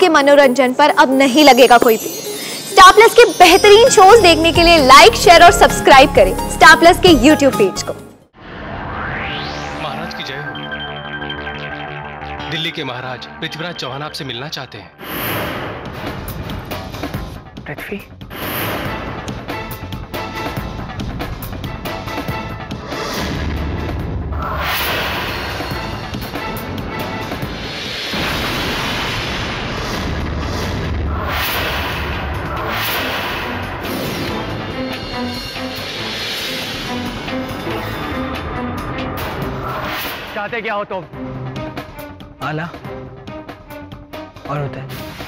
आपके मनोरंजन पर अब नहीं लगेगा कोई भी। स्टार प्लस के बेहतरीन शोज देखने के लिए लाइक, शेयर और सब्सक्राइब करें स्टार प्लस के यूट्यूब पेज को। महाराज की जय हो। दिल्ली के महाराज पृथ्वीराज चौहान आपसे मिलना चाहते हैं। पृथ्वी, चाहते क्या हो तुम? आला और उदय,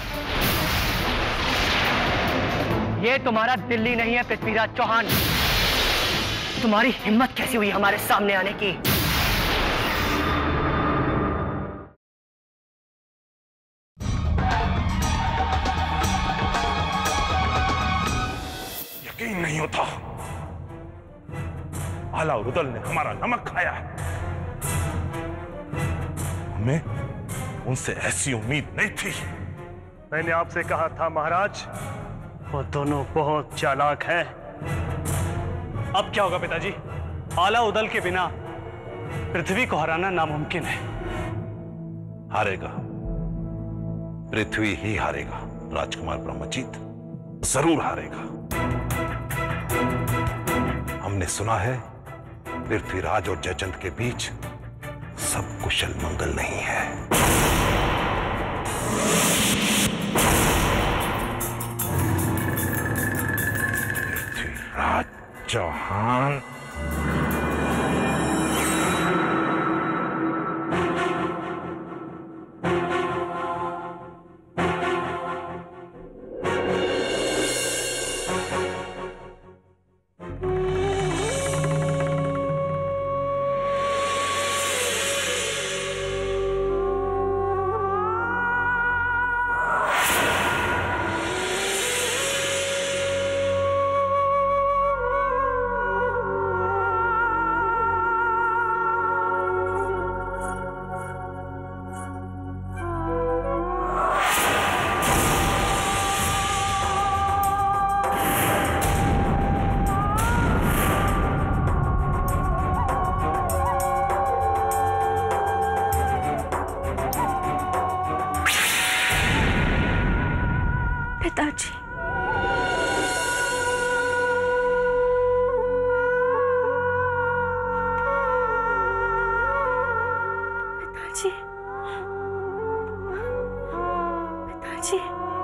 ये तुम्हारा दिल्ली नहीं है पृथ्वीराज चौहान। तुम्हारी हिम्मत कैसी हुई हमारे सामने आने की? यकीन नहीं होता, आला और उदल ने हमारा नमक खाया है। हमें उनसे ऐसी उम्मीद नहीं थी। मैंने आपसे कहा था महाराज, वो दोनों बहुत चालाक हैं। अब क्या होगा पिताजी? आला उदल के बिना पृथ्वी को हराना नामुमकिन है। हारेगा, पृथ्वी ही हारेगा। राजकुमार ब्रह्मजीत जरूर हारेगा। हमने सुना है पृथ्वीराज और जयचंद के बीच सब कुशल मंगल नहीं है। पृथ्वीराज चौहान पिताजी, पिताजी, पिताजी,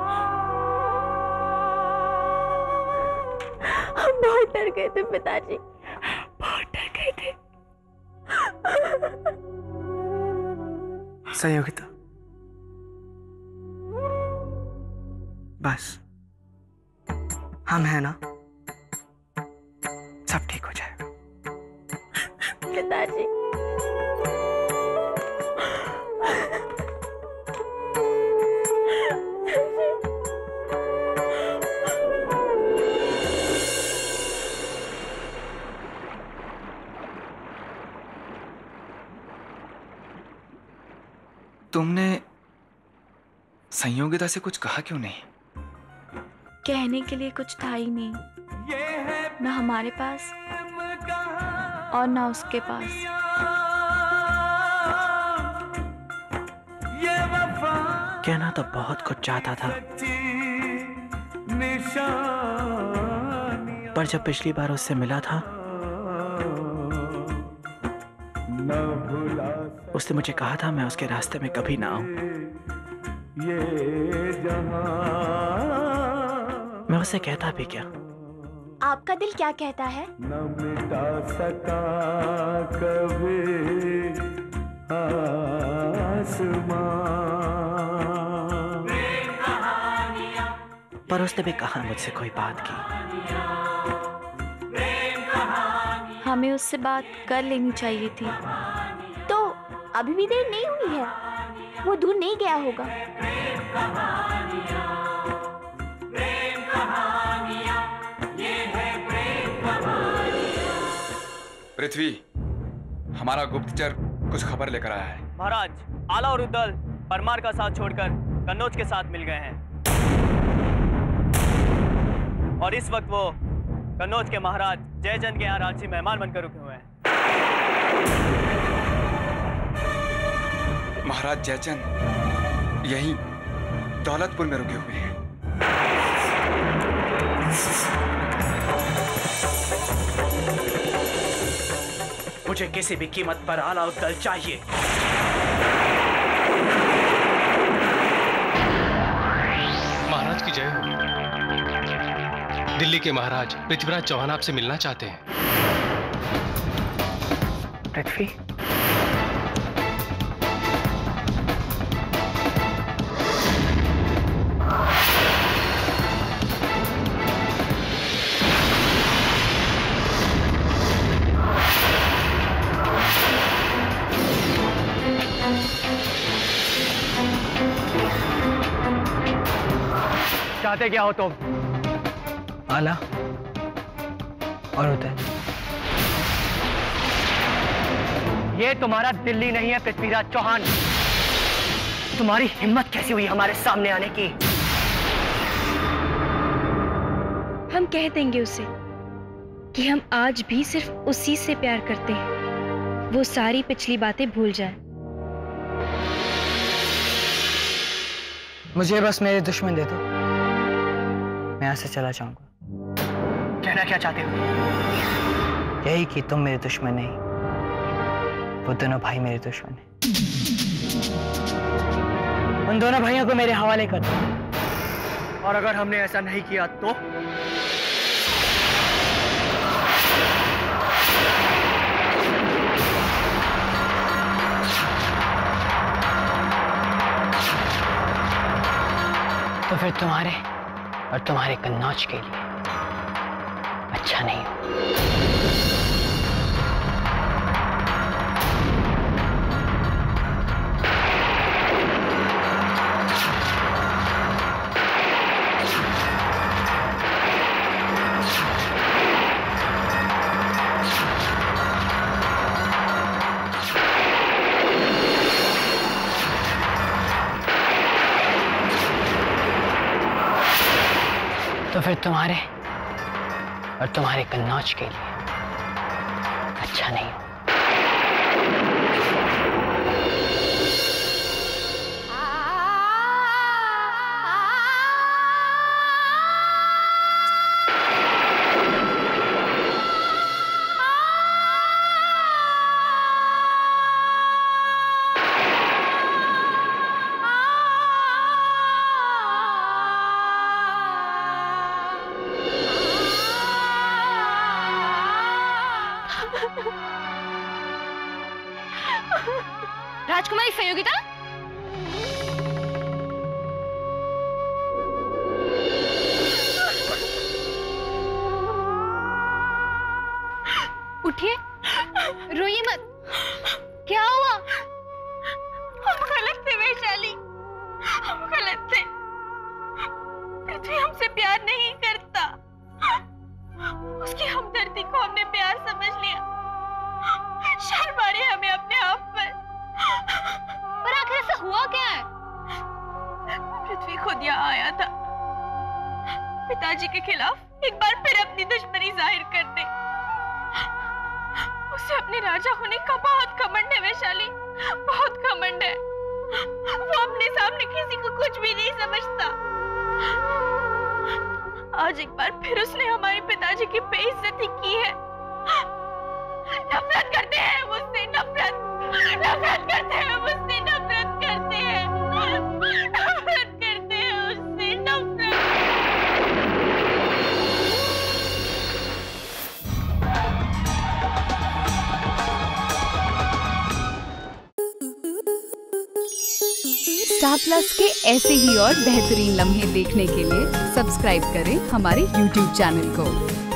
हम बहुत डर गए थे पिताजी, बहुत डर गए थे। संयोगिता, बस हम हैं ना, सब ठीक हो जाएगा। पिताजी, तुमने संयोगिता से कुछ कहा क्यों नहीं? कहने के लिए कुछ था ही नहीं, न हमारे पास और न उसके पास। कहना तो बहुत कुछ चाहता था, पर जब पिछली बार उससे मिला था उसने मुझे कहा था मैं उसके रास्ते में कभी ना आऊं। मैं उसे कहता भी क्या? आपका दिल क्या कहता है? न मिटा सका कभी आसमां। पर उसने भी कहा मुझसे कोई बात की। हमें उससे बात कर लेनी चाहिए थी। तो अभी भी देर नहीं हुई है, वो दूर नहीं गया होगा। पृथ्वी, हमारा गुप्तचर कुछ खबर लेकर आया है। महाराज, आला और उदल परमार का साथ छोड़कर कन्नौज के साथ मिल गए हैं और इस वक्त वो कन्नौज के महाराज जयचंद के यहाँ राजसी मेहमान बनकर रुके हुए हैं। महाराज जयचंद यहीं दौलतपुर में रुके हुए हैं। मुझे किसी भी कीमत पर आला उद्दल चाहिए। महाराज की जय हो। दिल्ली के महाराज पृथ्वीराज चौहान आपसे मिलना चाहते हैं। पृथ्वी? चाहते क्या हो तुम? आला और उदय। ये तुम्हारा दिल्ली नहीं है पृथ्वीराज चौहान। तुम्हारी हिम्मत कैसी हुई हमारे सामने आने की? हम कह देंगे उसे कि हम आज भी सिर्फ उसी से प्यार करते हैं। वो सारी पिछली बातें भूल जाए। मुझे बस मेरे दुश्मन दे दो, मैं यहाँ से चला जाऊंगा। कहना क्या चाहते हो? यही कि तुम मेरे दुश्मन नहीं, वो दोनों भाई मेरे दुश्मन हैं। उन दोनों भाइयों को मेरे हवाले कर दो। और अगर हमने ऐसा नहीं किया तो? तो फिर तुम्हारे और तुम्हारे कन्नौज के लिए अच्छा नहीं हो। तो फिर तुम्हारे और तुम्हारे कन्नौज के लिए अच्छा नहीं हो। राजकुमारी फयोगिता, उठिए, रोइए मत। क्या हुआ? हम गलत थे वैशाली, हम गलत थे। पृथ्वी हमसे प्यार नहीं करता। उसकी हमदर्दी को हमने प्यार समझ लिया। शर्म आ रही है हमें अपने आप पर। पर आखिर ऐसा हुआ क्या है? पृथ्वी खुद यहाँ आया था पिताजी के खिलाफ एक बार फिर अपनी दुश्मनी जाहिर करने। उसे अपने राजा होने का बहुत घमंड है वैशाली, बहुत घमंड है। वो अपने सामने किसी को कुछ भी नहीं समझता। आज एक बार फिर उसने हमारे पिताजी की बेइज्जती की है। नफरत करते हैं मुझसे, नफरत करते हैं मुझसे, नफरत करते हैं, नफरत करते हैं उससे, नफरत। स्टार प्लस के ऐसे ही और बेहतरीन लम्हे देखने के लिए सब्सक्राइब करें हमारे YouTube चैनल को।